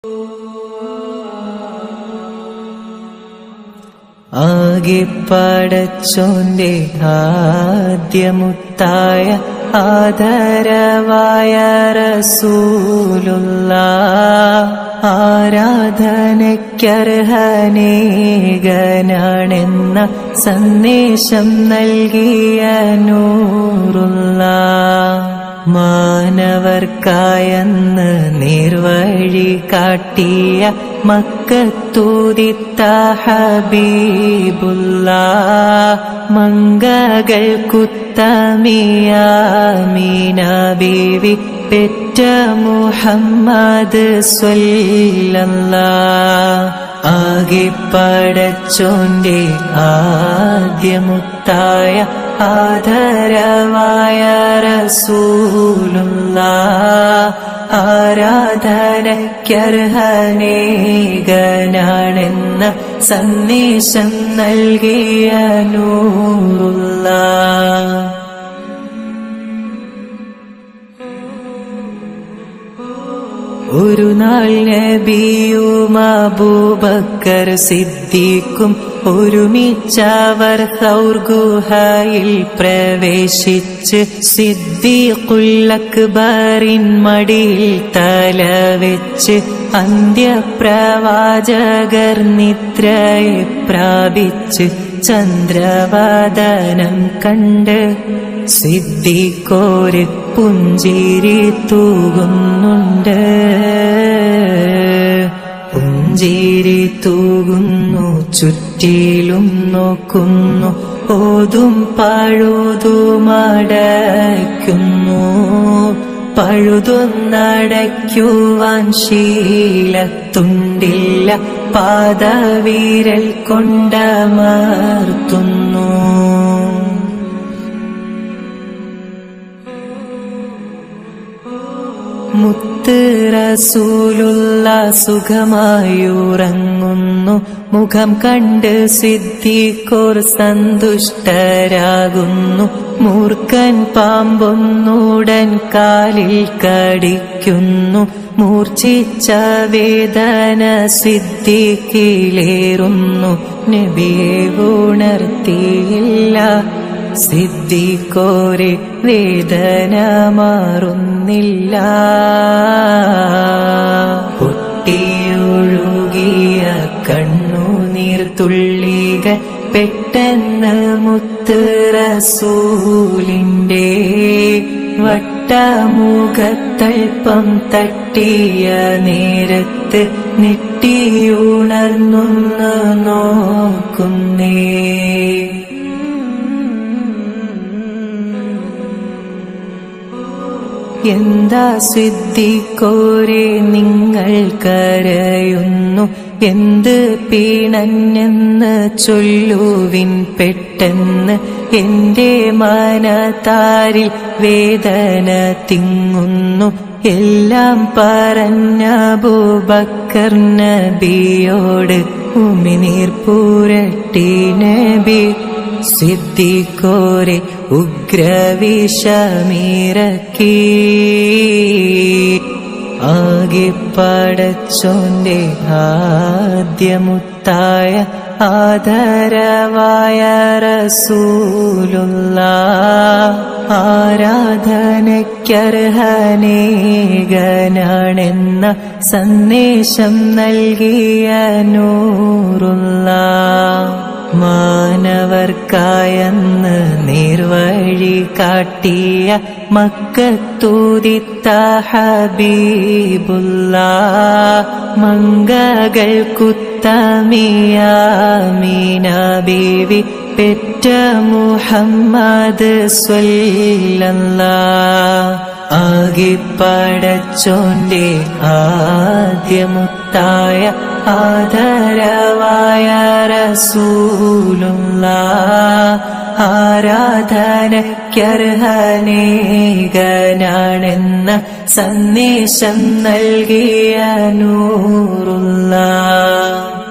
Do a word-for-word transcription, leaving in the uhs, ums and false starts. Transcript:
ആകെ പടച്ചോന്റെ ആദ്യമുത്തായ ആദരവായ റസൂലുള്ളാഹ് ആരാധനയ്ക്കർഹനേകനാണെന്ന സന്ദേശം നൽകിയ നൂറുള്ളാഹ് മാനവർക്കായെന്ന് നേർവഴി കാട്ടിയ മക്കത്തൂതിത്ത ഹബീബുള്ളാഹ് മംഗകൾക്കുത്തമിയ ആമീന ബീവി പെറ്റ മുഹമ്മദ് സ്വല്ലല്ലാഹ് ആകെ പടച്ചോന്റെ ആദ്യമുത്തായ ആദരവായ റസൂലുള്ളാഹ് ആരാധനയ്ക്കർഹനേകനാണെന്ന സന്ദേശം നൽകിയ നൂറുള്ളാഹ് ഒരു നാൾ നബിയും അബൂബക്കർ സിദ്ദീഖും ഒരുമിച്ചവർ സൗർ ഗുഹയിൽ പ്രവേശിച്ച് സിദ്ദീഖുൽ അക്ബറിൻ മടിയിൽ തലവെച്ച് അന്ത്യപ്രവാചകർ നിദ്രയെ പ്രാപിച്ച് ചന്ദ്രവദനം കണ്ട് സിദ്ദീഖോര് പുഞ്ചിരി തൂകുന്നുണ്ട് പുഞ്ചിരി തൂകുന്നു ചുറ്റിലും നോക്കുന്നു ഓതും പഴുതുമടയ്ക്കുന്നു പഴുതൊന്നടയ്ക്കുവാൻ ശീലത്തുണ്ടില്ല പാദവിരൽ കൊണ്ടമർത്തുന്നു മുത്ത് റസൂലുള്ളാഹ് സുഖമായുറങ്ങുന്നു മുഖം കണ്ട് സിദ്ദീഖോർ സന്തുഷ്ടരാകുന്നു മൂർഖൻ പാമ്പൊന്നുടൻ കാലിൽ കടിക്കുന്നു മൂർച്ഛിച്ച വേദന സിദ്ദീഖിലേറുന്നു നബിയെ ഉണർത്തിയില്ല സിദ്ദീഖോരെ വേദന മാറുന്നില്ല പൊട്ടിയൊഴുകിയ കണ്ണുനീർ തുള്ളികൾ പെട്ടെന്ന് മുത്ത് റസൂലിന്റെ വട്ടമുഖത്തൽപ്പം തട്ടിയ നേരത്ത് ഞെട്ടിയുണർന്നു നോക്കുന്നേ എന്താ സിദ്ദീഖോരെ നിങ്ങൾ കരയുന്നു എന്ത് പീണഞ്ഞെന്ന് ചൊല്ലുവിൻ പെട്ടെന്ന് എന്റെ മനതാരിൽ വേദന തിങ്ങുന്നു എല്ലാം പറഞ്ഞ അബൂബക്കർ നബിയോട് ഉമിനീർ പുരട്ടി നബി സിദ്ദീഖോരെ ഉഗ്രവിഷമിറക്കി ആകെ പടച്ചോന്റെ ആദ്യമുത്തായ ആദരവായ റസൂലുള്ളാഹ് ആരാധനയ്ക്കർഹനേകനാണെന്ന സന്ദേശം നൽകിയ നൂറുള്ളാഹ് മാനവർക്കായെന്ന് നേർവഴി കാട്ടിയ മക്കത്തൂതിത്ത ഹബീബുള്ളാഹ് മംഗകൾക്കുത്തമിയ ആമീന ബീവി പെറ്റ മുഹമ്മദ് സ്വല്ലല്ലാഹ് ആകെ പടച്ചോന്റെ ആദ്യമുത്തായ ആദരവായ റസൂലുള്ളാഹ് ആരാധനയ്ക്കർഹനേകനാണെന്ന സന്ദേശം നൽകിയ നൂറുള്ളാഹ്